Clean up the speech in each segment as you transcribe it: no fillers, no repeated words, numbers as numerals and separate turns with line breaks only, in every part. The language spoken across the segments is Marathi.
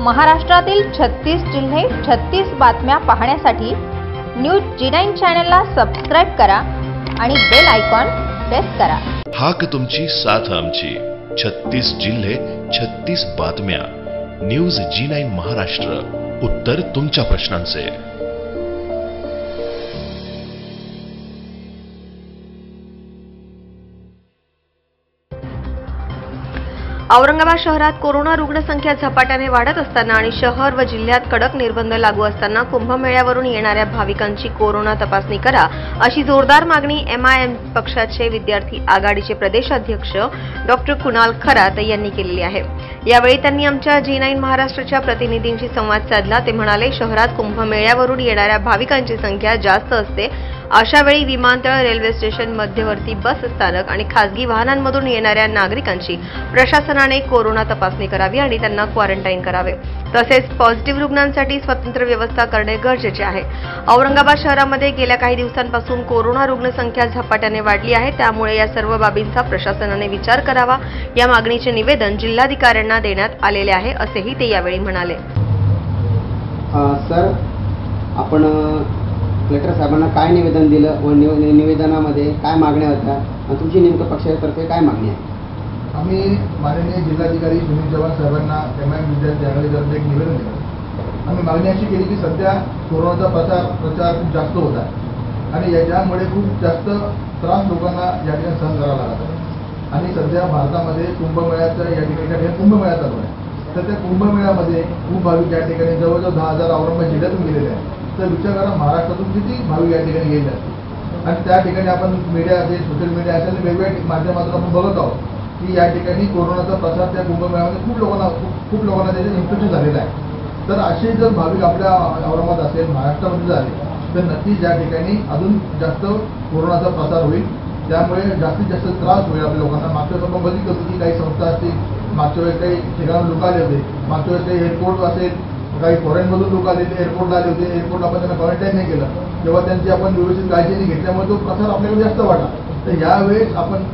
महाराष्ट्रातील 36 जिल्हे 36 बातम्या पाहण्यासाठी न्यूज G9 चॅनलला सबस्क्राइब करा आणि बेल आयकॉन प्रेस करा।
हाक तुमची साथ आमची 36 जिल्हे 36 बातम्या न्यूज G9 महाराष्ट्र, उत्तर तुमच्या प्रश्नांचे।
औरंगाबाद शहरात कोरोना रुग्णसंख्या झपाट्याने वाढत असताना आणि शहर व जिल्ह्यात कडक निर्बंध लागू असताना कुंभमेळ्यावरून येणाऱ्या भाविकांची कोरोना तपासणी करा अशी जोरदार मागणी MIM पक्षाचे विद्यार्थी आघाडीचे प्रदेशाध्यक्ष डॉक्टर कुणाल खरात यांनी केलेली आहे। यावेळी त्यांनी आमच्या G9 महाराष्ट्राच्या प्रतिनिधींशी संवाद साधला। ते म्हणाले, शहरात कुंभमेळ्यावरून येणाऱ्या भाविकांची संख्या जास्त असते, अशा वेळी विमानतळ, रेल्वे स्टेशन, मध्यवर्ती बस स्थानक आणि खासगी वाहनांमधून येणाऱ्या नागरिकांची प्रशासनाने कोरोना तपासणी करावी आणि त्यांना क्वारंटाईन करावे। तसेच पॉझिटिव्ह रुग्णांसाठी स्वतंत्र व्यवस्था करणे गरजेचे आहे। औरंगाबाद शहरामध्ये गेल्या काही दिवसांपासून कोरोना रुग्णसंख्या झपाट्याने वाढली आहे, त्यामुळे या सर्व बाबींचा प्रशासनाने विचार करावा। या मागणीचे निवेदन जिल्हाधिकाऱ्यांना देण्यात आलेले आहे, असेही ते यावेळी म्हणाले।
सर, आपण कलेक्टर साहेबांना काय निवेदन दिलं व निवेदनामध्ये काय मागण्या होत्या आणि तुमची नेमकं पक्षातर्फे काय मागणी आहे?
आम्ही माननीय जिल्हाधिकारी सुनील चव्हाण साहेबांना MIM विद्यार्थी आघाडीतर्फे एक निवेदन दिलं। आम्ही मागणी अशी केली की सध्या कोरोनाचा प्रचार खूप जास्त होत आहे आणि याच्यामुळे खूप जास्त त्रास लोकांना या ठिकाणी सहन करावा लागत आहे आणि सध्या भारतामध्ये कुंभमेळ्याचा या ठिकाणी कुंभमेळा चालू आहे। तर त्या कुंभमेळ्यामध्ये खूप भाविक या ठिकाणी जवळजवळ 10,000 औरंगाबाद जिल्ह्यातून गेलेले आहेत। तर विचार करा, महाराष्ट्रातून किती भाविक या ठिकाणी गेले असतील आणि त्या ठिकाणी आपण मीडिया असेल, सोशल मीडिया असेल, वेगवेगळ्या माध्यमातून आपण बघत आहोत की या ठिकाणी कोरोनाचा प्रसार त्या कुंभमेळ्यामध्ये खूप लोकांना त्याचे इन्फेक्शन झालेलं आहे। तर असे जर भाविक आपल्या औरंगाबाद असेल, महाराष्ट्रामध्ये झाले तर नक्कीच या ठिकाणी अजून जास्त कोरोनाचा प्रसार होईल, त्यामुळे जास्तीत जास्त त्रास होईल आपल्या लोकांना। मागच्या वेळेस आपण बघितलं होतं की काही संस्था असतील, मागच्या वेळेस काही ठिकाणी लोक आले होते, मागच्या वेळेस काही एअरपोर्ट असेल, काही फॉरेनमधून लोक आले होते, एअरपोर्टला आले होते, एअरपोर्टला आपण त्यांना क्वारंटाईन नाही केलं, तेव्हा त्यांची आपण व्यवस्थित काळजी नाही घेतल्यामुळे तो प्रसार आपल्याकडे जास्त वाढला। तर यावेळेस आपण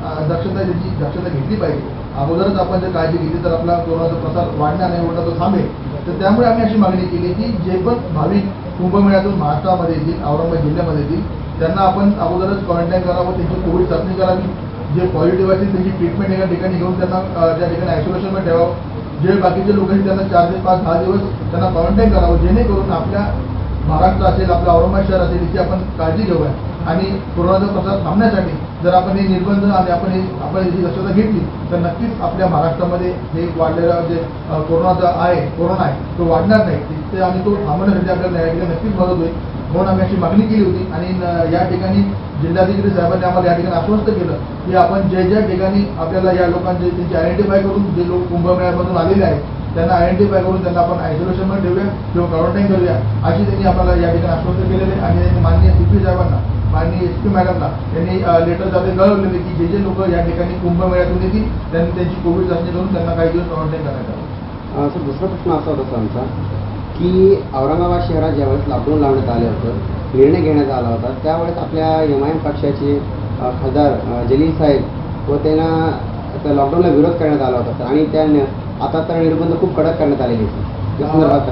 दक्षता घेतली पाहिजे। अगोदरच आपण जर काळजी घेतली तर आपला कोरोनाचा प्रसार वाढणार नाही, उलटा तो थांबेल। तर त्यामुळे आम्ही अशी मागणी केली की जे पण भाविक कुंभमेळ्यातून महाराष्ट्रामध्ये येतील, औरंगाबाद जिल्ह्यामध्ये येतील, त्यांना आपण अगोदरच क्वारंटाईन करावं, त्यांची कोविड चाचणी करावी, जे पॉझिटिव्ह असतील त्यांची ट्रीटमेंट एका ठिकाणी घेऊन त्यांना त्या ठिकाणी आयसोलेशनमध्ये ठेवावं, जे बाकीचे लोक आहेत त्यांना 4 ते 5 10 दिवस त्यांना क्वारंटाईन करावं, जेणेकरून आपल्या महाराष्ट्र असेल, आपलं औरंगाबाद शहर असेल, याची आपण काळजी घेऊया आणि कोरोनाचा प्रसार थांबण्यासाठी जर आपण हे निर्बंध आणि आपण याची दक्षता घेतली तर नक्कीच आपल्या महाराष्ट्रामध्ये हे वाढलेला जे कोरोना आहे तो वाढणार नाही, ते आणि तो थांबवण्यासाठी आपल्याला या ठिकाणी नक्कीच मदत होईल। म्हणून आम्ही अशी मागणी केली होती आणि या ठिकाणी जिल्हाधिकारी साहेबांनी आम्हाला या ठिकाणी आश्वस्त केलं की आपण ज्या ठिकाणी आपल्याला या लोकांचे त्यांची आयडेंटिफाय करून, जे लोक कुंभमेळ्यामधून आलेले आहेत त्यांना आयडेंटिफाय करून त्यांना आपण आयसोलेशनमध्ये ठेवूया किंवा क्वारंटाईन करूया, अशी त्यांनी आम्हाला या ठिकाणी आश्वस्त केलेले आणि माननीय CP साहेबांना, माननीय SP मॅडमला त्यांनी लेटरद्वारे कळवलेले की जे लोक या ठिकाणी कुंभमेळ्यातून येतील त्यांनी त्यांची कोविड चाचणी करून त्यांना काही दिवस क्वारंटाईन करण्यात आलं।
सर, दुसरा प्रश्न असा होता आमचा की औरंगाबाद शहरात ज्यावेळेस लॉकडाऊन लावण्यात आले होतं, निर्णय घेण्यात आला होता, त्यावेळेस आपल्या MIM पक्षाचे खासदार जलील साहेब व त्यांना त्या लॉकडाऊनला विरोध करण्यात आला होता आणि त्या आता तर निर्बंध खूप कडक करण्यात आलेले आहेत। या संदर्भात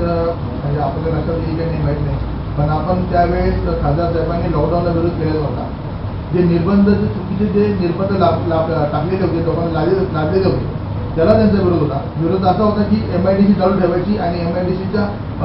म्हणजे आपल्या लक्षात येईल नाही माहीत नाही, पण आपण त्यावेळेस खासदार साहेबांनी लॉकडाऊनला विरोध केलेला होता। जे निर्बंध, चुकीचे जे निर्बंध टाकलेले होते, लोकांना लादलेले होते, त्याला त्यांचा विरोध होता। विरोध असा होता की MIDC चालू ठेवायची आणि MIDCच्या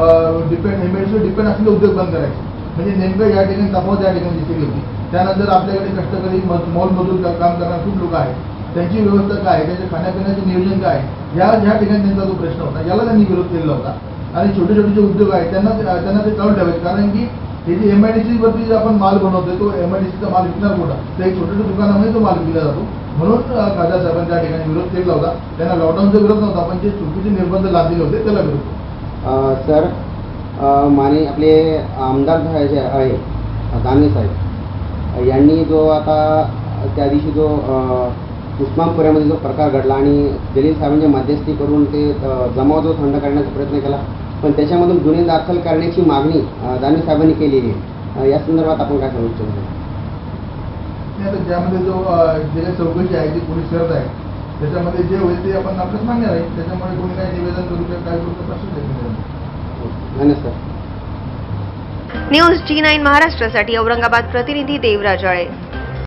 MIDCवर डिपेंड असलेले उद्योग बंद करायचे, म्हणजे नेमकं या ठिकाणी तफावत या ठिकाणी दिसली होती। त्यानंतर आपल्याकडे कष्टकरी मॉलमधून काम करणारे खूप लोक आहेत, त्यांची व्यवस्था काय आहे, त्यांच्या खाण्यापिण्याचे नियोजन काय आहे, या ठिकाणी त्यांचा जो प्रश्न होता, याला त्यांनी विरोध केलेला होता। आणि छोटे जे उद्योग आहेत त्यांना ते चालू ठेवायचे, कारण की हे जे MIDCवरती जे आपण माल बनवतोय तो MIDCचा माल विकणार कुठं, तर एक छोट्या दुकानामध्ये तो माल विकला जातो। म्हणून खासदार साहेबांनी त्या ठिकाणी विरोध केला होता। त्यांना लॉकडाऊनचा विरोध नव्हता, पण जे चुकीचे निर्बंध लादलेले होते त्याला विरोध।
सर, माने आपले आमदार जे आहे दानवे साहेब यांनी जो आता त्या दिवशी जो उस्मानपुऱ्यामध्ये जो प्रकार घडला आणि जलील साहेबांच्या मध्यस्थी करून ते जमाव जो थंड करण्याचा प्रयत्न केला, पण त्याच्यामधून गुन्हे दाखल करण्याची मागणी दानवे साहेबांनी केलेली आहे। या संदर्भात आपण काय सांगू इच्छितो?
ज्यामध्ये जो जे चौकशी आहे ती पोलीस करत आहे त्याच्यामध्ये जे होईल ते आपण आपल्याच मान्य राहील. त्याच्यामुळे कोणी काही निवेदन करू किंवा काय करू तर प्रश्न नाही.
धन्यवाद सर.
न्यूज G9 महाराष्ट्रासाठी औरंगाबाद प्रतिनिधी देवराज आळे.